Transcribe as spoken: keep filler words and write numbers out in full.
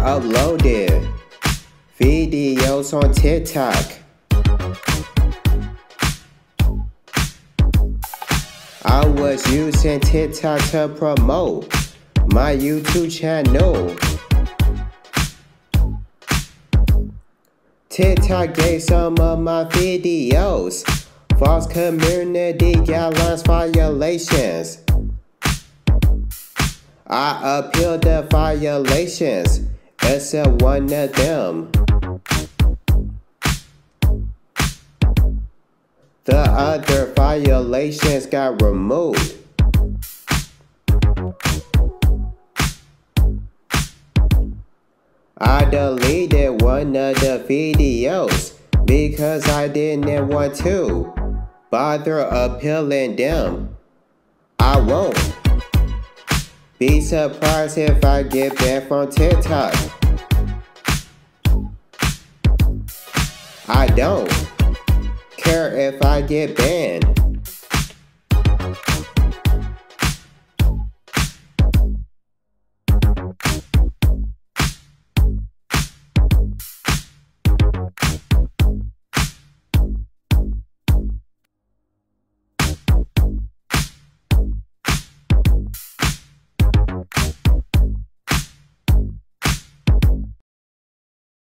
uploaded videos on TikTok. I was using TikTok to promote my YouTube channel. TikTok gave some of my videos false community guidelines violations. I appealed the violations, except one of them. The other violations got removed. I deleted one of the videos because I didn't want to bother appealing them. I won't be surprised if I get banned from TikTok. I don't care if I get banned.